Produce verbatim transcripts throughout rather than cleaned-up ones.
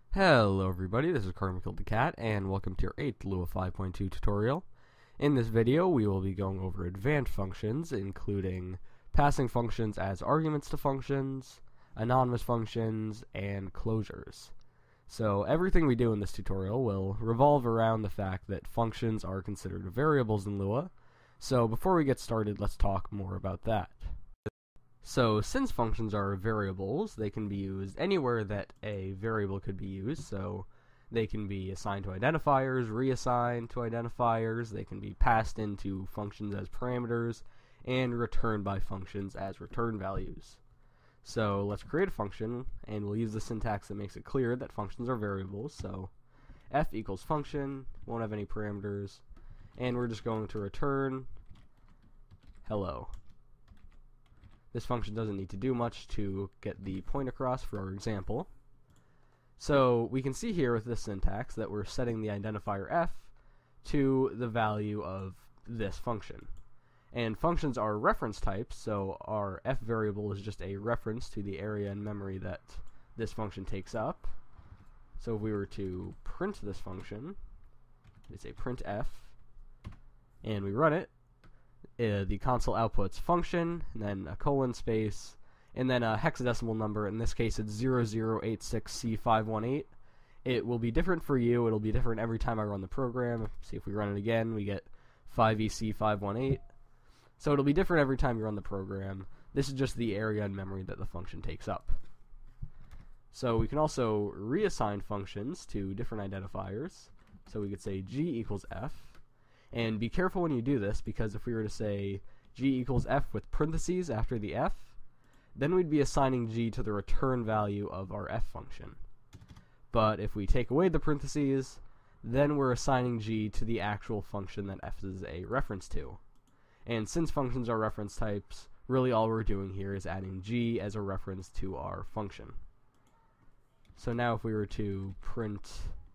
Hello everybody, this is Karma Killed the Cat, and welcome to your eighth Lua five point two tutorial. In this video, we will be going over advanced functions, including passing functions as arguments to functions, anonymous functions, and closures. So everything we do in this tutorial will revolve around the fact that functions are considered variables in Lua. So before we get started, let's talk more about that. So since functions are variables, they can be used anywhere that a variable could be used. So they can be assigned to identifiers, reassigned to identifiers, they can be passed into functions as parameters, and returned by functions as return values. So let's create a function, and we'll use the syntax that makes it clear that functions are variables. So f equals function, won't have any parameters, and we're just going to return hello. This function doesn't need to do much to get the point across for our example. So we can see here with this syntax that we're setting the identifier f to the value of this function. And functions are reference types, so our f variable is just a reference to the area in memory that this function takes up. So if we were to print this function, it's a printf, and we run it, Uh, the console outputs function, and then a colon space, and then a hexadecimal number. In this case, it's zero zero eight six C five one eight. It will be different for you. It'll be different every time I run the program. See, if we run it again, we get five E C five one eight. So it'll be different every time you run the program. This is just the area in memory that the function takes up. So we can also reassign functions to different identifiers. So we could say g equals f. And be careful when you do this, because if we were to say g equals f with parentheses after the f, then we'd be assigning g to the return value of our f function. But if we take away the parentheses, then we're assigning g to the actual function that f is a reference to. And since functions are reference types, really all we're doing here is adding g as a reference to our function. So now if we were to print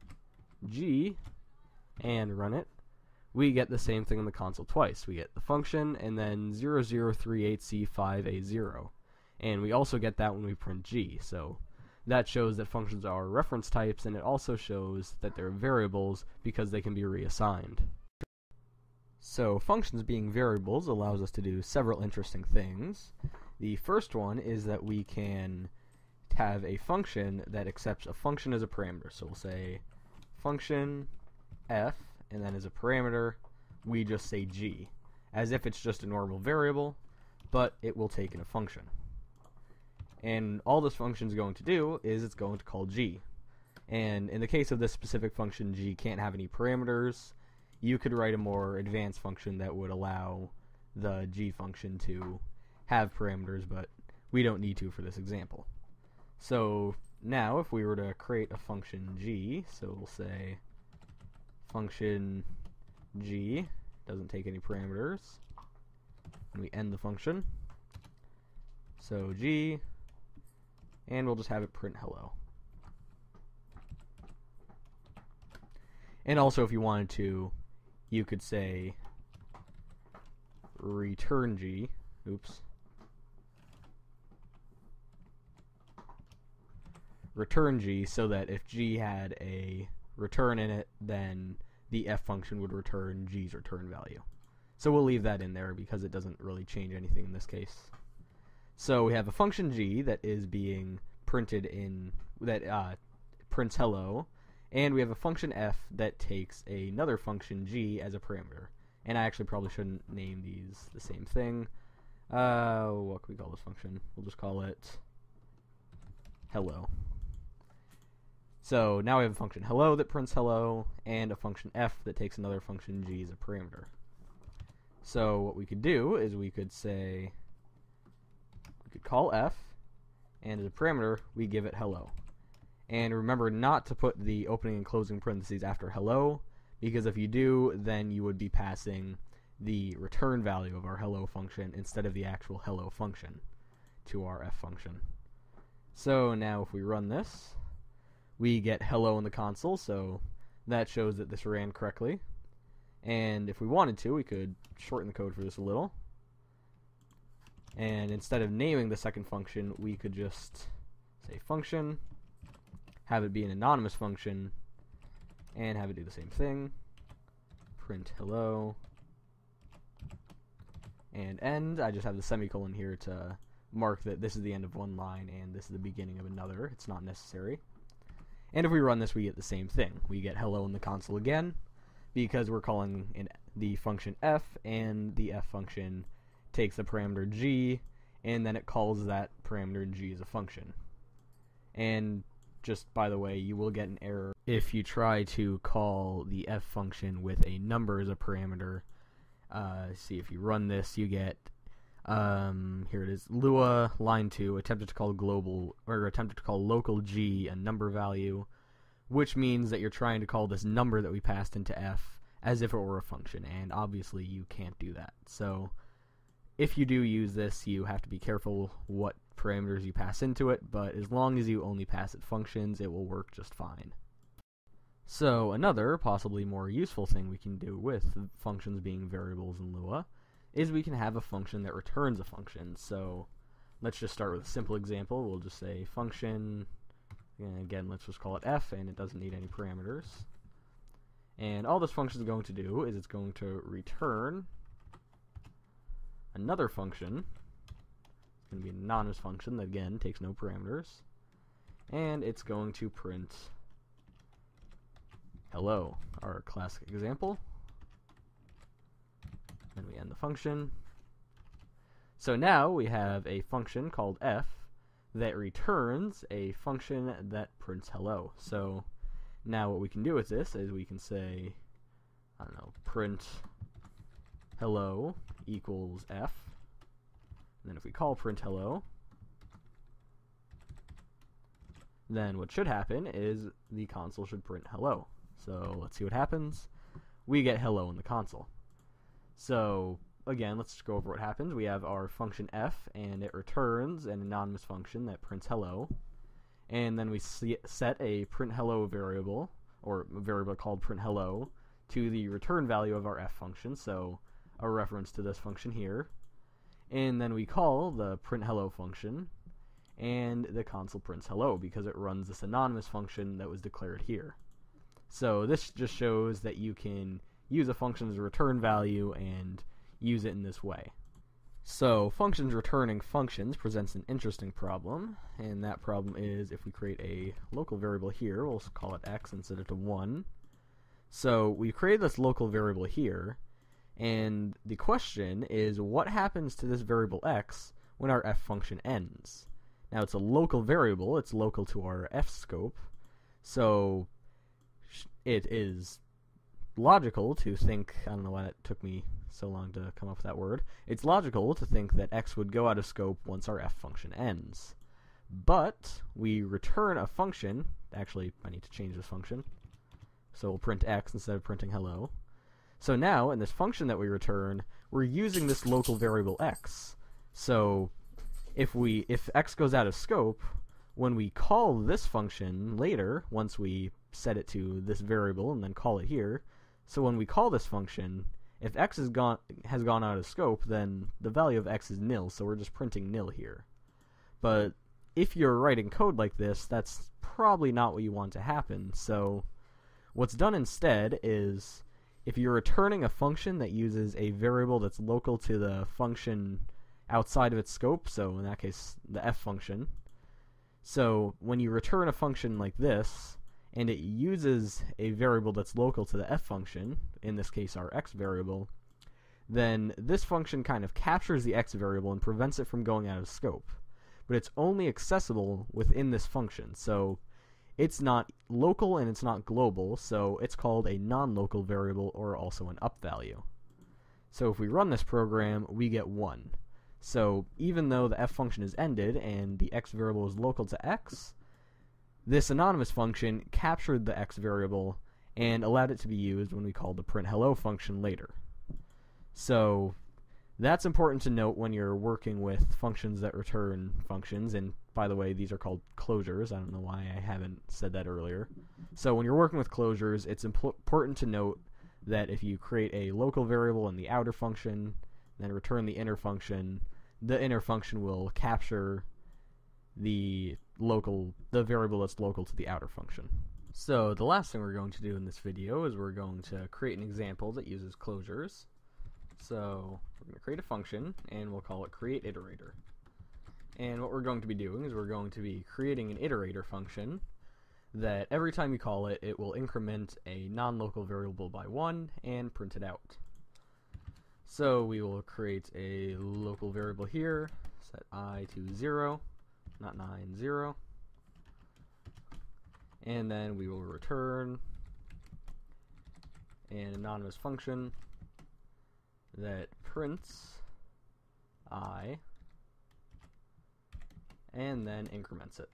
g and run it, we get the same thing in the console twice. We get the function and then zero zero three eight C five A zero. And we also get that when we print g. So that shows that functions are reference types, and it also shows that they're variables because they can be reassigned. So functions being variables allows us to do several interesting things. The first one is that we can have a function that accepts a function as a parameter. So we'll say function f, and then as a parameter, we just say g, as if it's just a normal variable, but it will take in a function. And all this function is going to do is it's going to call g. And in the case of this specific function, g can't have any parameters. You could write a more advanced function that would allow the g function to have parameters, but we don't need to for this example. So now if we were to create a function g, so we'll say function g doesn't take any parameters, and we end the function. So g, and we'll just have it print hello. And also, if you wanted to, you could say return g. Oops. Return g, so that if g had a return in it, then the f function would return g's return value. So we'll leave that in there because it doesn't really change anything in this case. So we have a function g that is being printed in, that uh, prints hello, and we have a function f that takes another function g as a parameter. And I actually probably shouldn't name these the same thing. Uh, what can we call this function? We'll just call it hello. So now we have a function hello that prints hello, and a function f that takes another function g as a parameter. So what we could do is we could say, we could call f, and as a parameter, we give it hello. And remember not to put the opening and closing parentheses after hello, because if you do, then you would be passing the return value of our hello function instead of the actual hello function to our f function. So now if we run this, we get hello in the console, so that shows that this ran correctly. And if we wanted to, we could shorten the code for this a little. And instead of naming the second function, we could just say function, have it be an anonymous function, and have it do the same thing. Print hello. And end, I just have the semicolon here to mark that this is the end of one line and this is the beginning of another. It's not necessary. And if we run this, we get the same thing. We get hello in the console again, because we're calling in the function f, and the f function takes the parameter g, and then it calls that parameter g as a function. And just by the way, you will get an error if you try to call the f function with a number as a parameter. Uh, see, if you run this, you get, um, here it is, Lua, line two, attempted to call global, or attempted to call local g a number value, which means that you're trying to call this number that we passed into f as if it were a function, and obviously you can't do that. So, if you do use this, you have to be careful what parameters you pass into it, but as long as you only pass it functions, it will work just fine. So another, possibly more useful thing we can do with functions being variables in Lua is we can have a function that returns a function. So let's just start with a simple example. We'll just say function, and again, let's just call it f, and it doesn't need any parameters. And all this function is going to do is it's going to return another function. It's going to be an anonymous function that, again, takes no parameters. And it's going to print hello, our classic example. And we end the function. So now we have a function called f that returns a function that prints hello. So now what we can do with this is we can say, I don't know, print hello equals f. And then if we call print hello, then what should happen is the console should print hello. So let's see what happens. We get hello in the console. So again, let's just go over what happens. We have our function f, and it returns an anonymous function that prints hello. And then we see, set a print hello variable, or a variable called print hello, to the return value of our f function, so a reference to this function here. And then we call the print hello function, and the console prints hello because it runs this anonymous function that was declared here. So this just shows that you can use a function as a return value and use it in this way. So functions returning functions presents an interesting problem, and that problem is if we create a local variable here, we'll call it x and set it to one. So we create this local variable here, and the question is what happens to this variable x when our f function ends? Now it's a local variable, it's local to our f scope, so it is logical to think, I don't know why that took me so long to come up with that word, it's logical to think that x would go out of scope once our f function ends. But we return a function, actually I need to change this function, so we'll print x instead of printing hello. So now in this function that we return, we're using this local variable x. So if we if x goes out of scope, when we call this function later, once we set it to this variable and then call it here, so when we call this function, if x is gone has gone out of scope, then the value of x is nil, so we're just printing nil here. But if you're writing code like this, that's probably not what you want to happen. So what's done instead is if you're returning a function that uses a variable that's local to the function outside of its scope, so in that case the f function, so when you return a function like this and it uses a variable that's local to the f function, in this case our x variable, then this function kind of captures the x variable and prevents it from going out of scope. But it's only accessible within this function, so it's not local and it's not global, so it's called a non-local variable, or also an up value. So if we run this program, we get one. So even though the f function is ended and the x variable is local to x, this anonymous function captured the x variable and allowed it to be used when we called the print hello function later. So that's important to note when you're working with functions that return functions, and by the way, these are called closures. I don't know why I haven't said that earlier. So when you're working with closures, it's important to note that if you create a local variable in the outer function, then return the inner function, the inner function will capture the local, the variable that's local to the outer function. So the last thing we're going to do in this video is we're going to create an example that uses closures. So we're going to create a function, and we'll call it createIterator. And what we're going to be doing is we're going to be creating an iterator function that every time you call it, it will increment a non-local variable by one and print it out. So we will create a local variable here, set I to zero, not nine, zero. And then we will return an anonymous function that prints I and then increments it.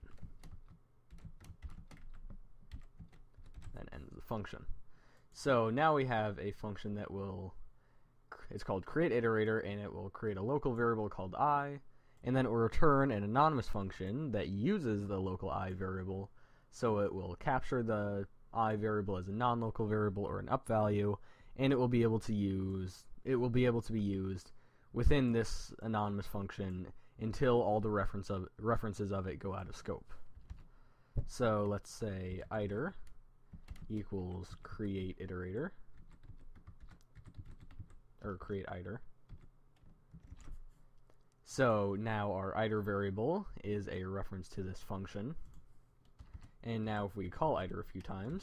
Then ends the function. So now we have a function that will, it's called createIterator, and it will create a local variable called I, and then it will return an anonymous function that uses the local I variable. So it will capture the I variable as a non-local variable or an up value, and it will be able to use it will be able to be used within this anonymous function until all the reference of, references of it go out of scope. So let's say iter equals createIterator, or createIter. So now our iter variable is a reference to this function. And now if we call iter a few times,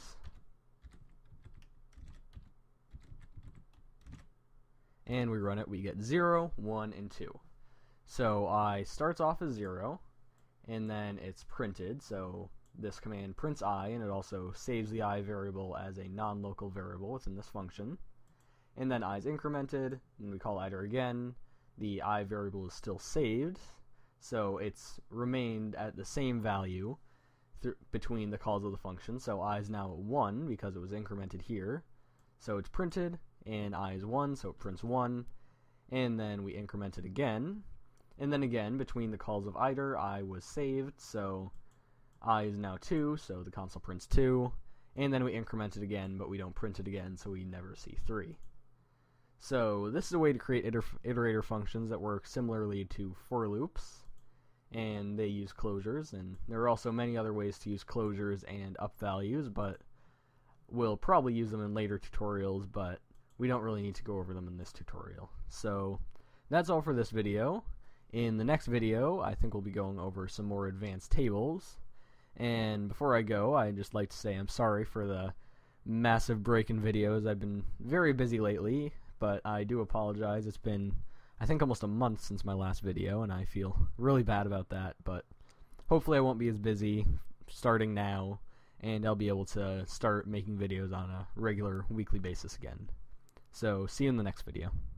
and we run it, we get zero, one, and two. So I starts off as zero, and then it's printed, so this command prints I, and it also saves the I variable as a non-local variable within this function. And then I is incremented, and we call iter again. The I variable is still saved, so it's remained at the same value between the calls of the function. So I is now at one because it was incremented here. So it's printed, and I is one, so it prints one. And then we increment it again. And then again, between the calls of iter, I was saved, so I is now two, so the console prints two. And then we increment it again, but we don't print it again, so we never see three. So this is a way to create iter iterator functions that work similarly to for loops, and they use closures, and there are also many other ways to use closures and up values, but we'll probably use them in later tutorials, but we don't really need to go over them in this tutorial. So that's all for this video. In the next video, I think we'll be going over some more advanced tables. And before I go, I'd just like to say I'm sorry for the massive break in videos. I've been very busy lately, but I do apologize. It's been, I think, almost a month since my last video, and I feel really bad about that, but hopefully I won't be as busy starting now, and I'll be able to start making videos on a regular weekly basis again. So see you in the next video.